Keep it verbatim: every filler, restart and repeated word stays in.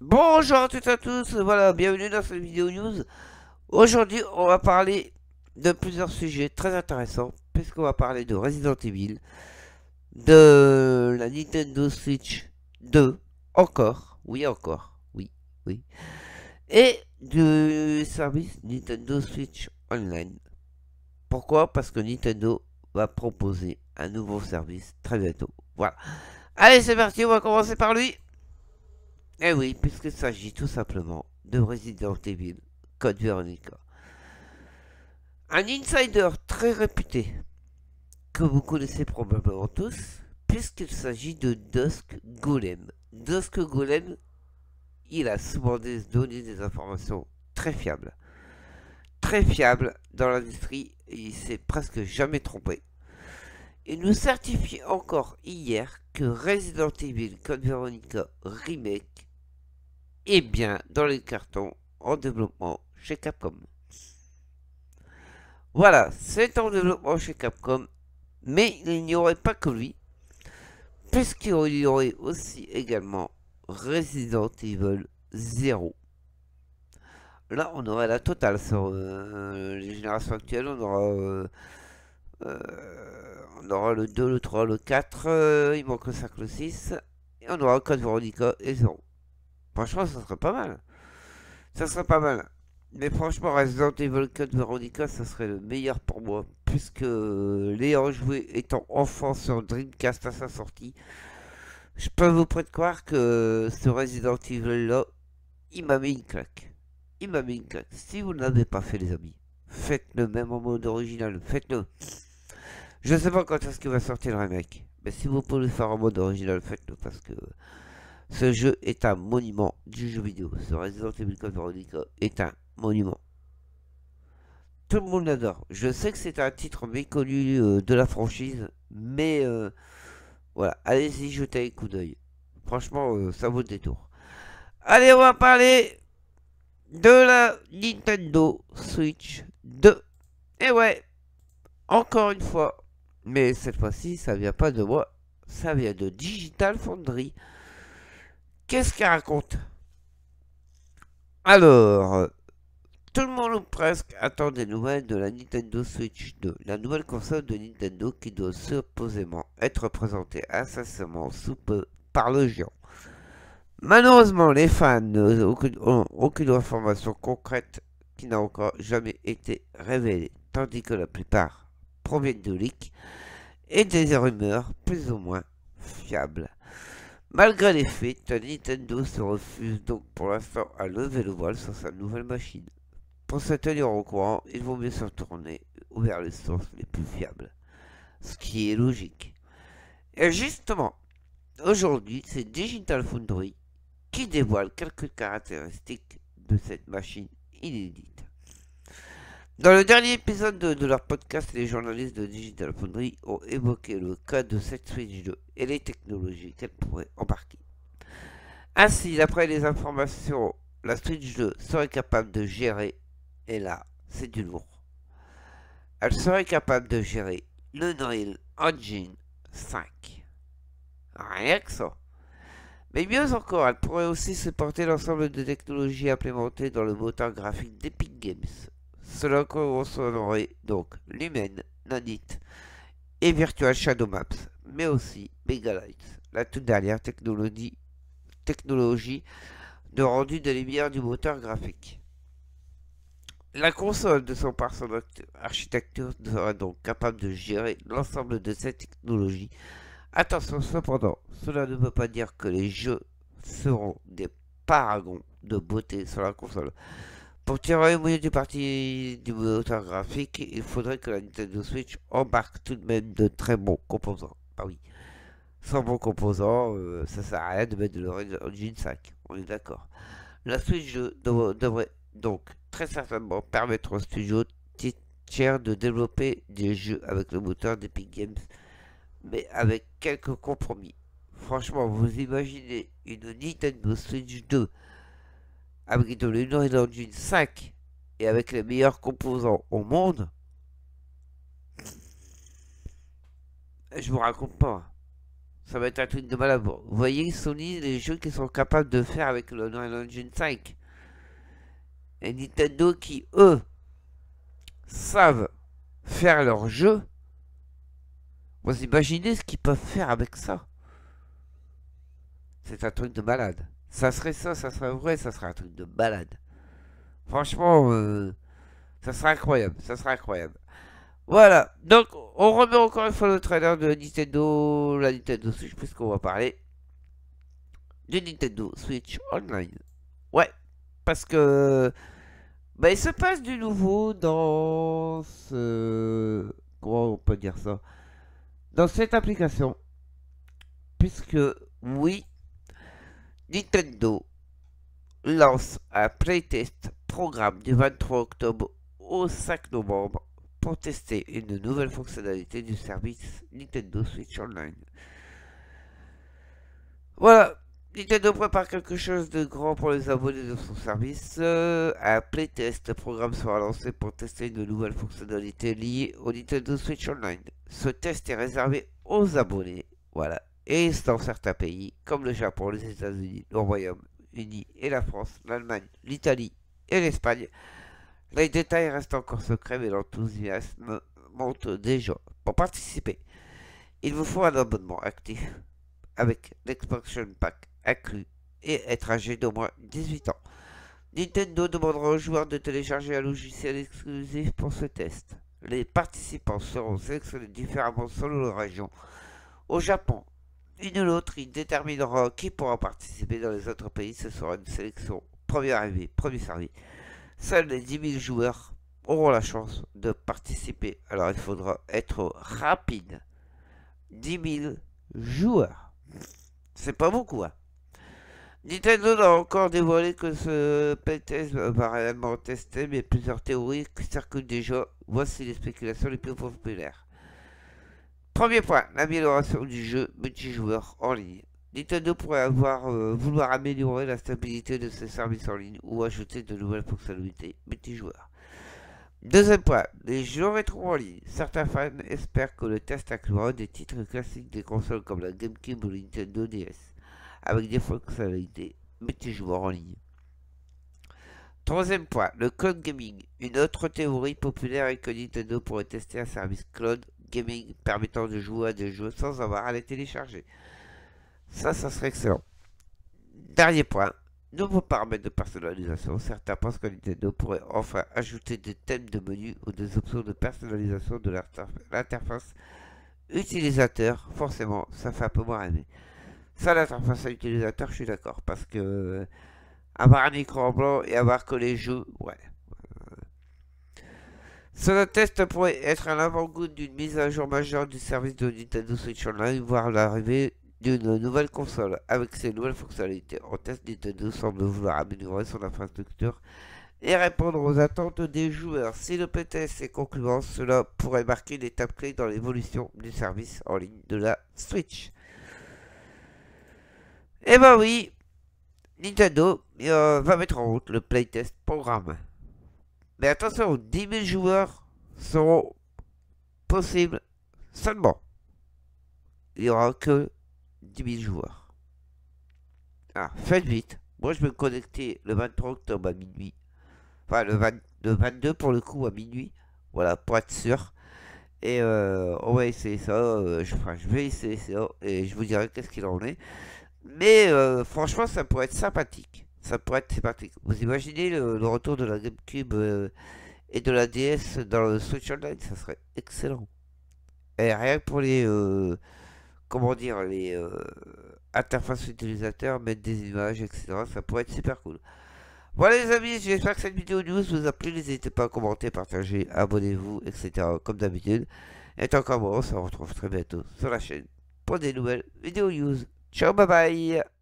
Bonjour à toutes et à tous, voilà, bienvenue dans cette vidéo news. Aujourd'hui, on va parler de plusieurs sujets très intéressants, puisqu'on va parler de Resident Evil, de la Nintendo Switch deux, encore, oui encore, oui, oui, et du service Nintendo Switch Online. Pourquoi? Parce que Nintendo va proposer un nouveau service très bientôt. Voilà. Allez, c'est parti, on va commencer par lui. Eh oui, puisqu'il s'agit tout simplement de Resident Evil Code Veronica. Un insider très réputé, que vous connaissez probablement tous, puisqu'il s'agit de Dusk Golem. Dusk Golem, il a souvent des, donné des informations très fiables. Très fiables dans l'industrie, et il s'est presque jamais trompé. Il nous certifie encore hier que Resident Evil Code Veronica Remake est bien dans les cartons en développement chez Capcom. Voilà, c'est en développement chez Capcom, mais il n'y aurait pas que lui, puisqu'il y aurait aussi également Resident Evil zéro. Là, on aurait la totale sur euh, les générations actuelles. On aura, euh, euh, on aura le deux, le trois, le quatre, euh, il manque le cinq, le six, et on aura Code Veronica et zéro. Franchement, ça serait pas mal. Ça serait pas mal. Mais franchement, Resident Evil Code Veronica, ça serait le meilleur pour moi. Puisque euh, l'ayant joué étant enfant sur Dreamcast à sa sortie, je peux vous prêter croire que ce Resident Evil là, il m'a mis une claque. Il m'a mis une claque. Si vous ne l'avez pas fait, les amis, faites-le même en mode original. Faites-le. Je sais pas quand est-ce qu'il va sortir le remake. Mais si vous pouvez le faire en mode original, faites-le. Parce que ce jeu est un monument du jeu vidéo. Ce Resident Evil Code Veronica est un monument. Tout le monde l'adore. Je sais que c'est un titre méconnu euh, de la franchise, mais euh, voilà, allez-y, jetez un coup d'œil. Franchement, euh, ça vaut le détour. Allez, on va parler de la Nintendo Switch deux. Et ouais, encore une fois, mais cette fois-ci, ça vient pas de moi, ça vient de Digital Foundry. Qu'est-ce qu'elle raconte? Alors, tout le monde ou presque attend des nouvelles de la Nintendo Switch deux, la nouvelle console de Nintendo qui doit supposément être présentée incessamment sous peu par le géant. Malheureusement, les fans n'ont aucune, aucune information concrète qui n'a encore jamais été révélée, tandis que la plupart proviennent de leaks et des rumeurs plus ou moins fiables. Malgré les faits, Nintendo se refuse donc pour l'instant à lever le voile sur sa nouvelle machine. Pour se tenir au courant, il vaut mieux se tourner vers les sources les plus fiables. Ce qui est logique. Et justement, aujourd'hui, c'est Digital Foundry qui dévoile quelques caractéristiques de cette machine inédite. Dans le dernier épisode de, de leur podcast, les journalistes de Digital Foundry ont évoqué le cas de cette Switch deux et les technologies qu'elle pourrait embarquer. Ainsi, d'après les informations, la Switch deux serait capable de gérer, et là, c'est du lourd. Elle serait capable de gérer l'Unreal Engine cinq. Rien que ça. Mais mieux encore, elle pourrait aussi supporter l'ensemble des technologies implémentées dans le moteur graphique d'Epic Games. Cela concernerait donc Lumen, Nanite et Virtual Shadow Maps, mais aussi Megalight, la toute dernière technologie, technologie de rendu de lumière du moteur graphique. La console de son par son architecture sera donc capable de gérer l'ensemble de ces technologies. Attention cependant, cela ne veut pas dire que les jeux seront des paragons de beauté sur la console. Pour tirer au milieu du parti du moteur graphique, il faudrait que la Nintendo Switch embarque tout de même de très bons composants. Ah oui, sans bons composants, euh, ça sert à rien de mettre de l'Unreal Engine cinq, on est d'accord. La Switch dev devrait donc très certainement permettre au studio tiers de développer des jeux avec le moteur d'Epic Games, mais avec quelques compromis. Franchement, vous imaginez une Nintendo Switch deux avec de l'Unreal Engine cinq et avec les meilleurs composants au monde? Je vous raconte pas. Ça va être un truc de malade. Vous voyez Sony, les jeux qu'ils sont capables de faire avec le Unreal Engine cinq. Et Nintendo qui, eux, savent faire leurs jeux. Vous imaginez ce qu'ils peuvent faire avec ça? C'est un truc de malade. Ça serait ça, ça serait vrai, ça serait un truc de malade. Franchement, euh, ça serait incroyable, ça serait incroyable. Voilà, donc on remet encore une fois le trailer de Nintendo, la Nintendo Switch, puisqu'on va parler du Nintendo Switch Online. Ouais, parce que bah, il se passe du nouveau dans ce... Comment on peut dire ça? Dans cette application, puisque oui, Nintendo lance un playtest programme du vingt-trois octobre au cinq novembre pour tester une nouvelle fonctionnalité du service Nintendo Switch Online. Voilà, Nintendo prépare quelque chose de grand pour les abonnés de son service. Euh, un playtest programme sera lancé pour tester une nouvelle fonctionnalité liée au Nintendo Switch Online. Ce test est réservé aux abonnés, voilà, et dans certains pays comme le Japon, les États-Unis, le Royaume-Uni et la France, l'Allemagne, l'Italie et l'Espagne. Les détails restent encore secrets, mais l'enthousiasme monte déjà. Pour participer, il vous faut un abonnement actif avec l'expansion pack inclus et être âgé d'au moins dix-huit ans. Nintendo demandera aux joueurs de télécharger un logiciel exclusif pour ce test. Les participants seront sélectionnés différemment selon leur région. Au Japon, une ou l'autre, il déterminera qui pourra participer. Dans les autres pays, ce sera une sélection premier arrivé, premier servi. Seuls les dix mille joueurs auront la chance de participer. Alors il faudra être rapide. dix mille joueurs. C'est pas beaucoup, hein. Nintendo n'a encore dévoilé que ce playtest va réellement tester, mais plusieurs théories circulent déjà. Voici les spéculations les plus populaires. Premier point, l'amélioration du jeu multijoueur en ligne. Nintendo pourrait avoir, euh, vouloir améliorer la stabilité de ses services en ligne ou ajouter de nouvelles fonctionnalités multijoueurs. Deuxième point, les jeux rétro en ligne. Certains fans espèrent que le test inclura des titres classiques des consoles comme la GameCube ou la Nintendo D S, avec des fonctionnalités multijoueurs en ligne. Troisième point, le cloud gaming. Une autre théorie populaire est que Nintendo pourrait tester un service cloud gaming permettant de jouer à des jeux sans avoir à les télécharger. Ça, ça serait excellent. Dernier point, nouveaux paramètres de personnalisation. Certains pensent que Nintendo pourrait enfin ajouter des thèmes de menu ou des options de personnalisation de l'interface utilisateur. Forcément, ça fait un peu moins rêver. Ça, l'interface utilisateur, je suis d'accord. Parce que avoir un écran blanc et avoir que les jeux, ouais. Ce test pourrait être un avant-goût d'une mise à jour majeure du service de Nintendo Switch Online, voire l'arrivée d'une nouvelle console. Avec ces nouvelles fonctionnalités en test, Nintendo semble vouloir améliorer son infrastructure et répondre aux attentes des joueurs. Si le P T S est concluant, cela pourrait marquer une étape clé dans l'évolution du service en ligne de la Switch. Et bah oui, Nintendo euh, va mettre en route le playtest programme. Mais attention, dix mille joueurs seront possibles seulement. Il n'y aura que dix mille joueurs. Ah, faites vite. Moi, je vais me connecter le vingt-trois octobre à minuit. Enfin, le, vingt, le vingt-deux pour le coup à minuit. Voilà, pour être sûr. Et euh, on va essayer ça. Euh, je, enfin, je vais essayer ça. Et je vous dirai qu'est-ce qu'il en est. Mais euh, franchement, ça pourrait être sympathique. Ça pourrait être sympathique. Vous imaginez le, le retour de la GameCube euh, et de la D S dans le Switch Online, ça serait excellent. Et rien que pour les, euh, comment dire, les euh, interfaces utilisateurs, mettre des images, et cetera. Ça pourrait être super cool. Voilà les amis, j'espère que cette vidéo news vous a plu. N'hésitez pas à commenter, partager, abonnez-vous, et cetera. Comme d'habitude. Et tant qu'à moi, on se retrouve très bientôt sur la chaîne pour des nouvelles vidéos news. Ciao, bye bye.